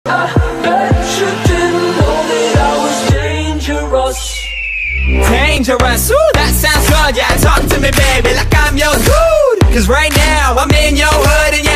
I bet you didn't know that I was dangerous. Dangerous, ooh, that sounds good. Yeah, talk to me, baby, like I'm your dude. Cause right now I'm in your hood and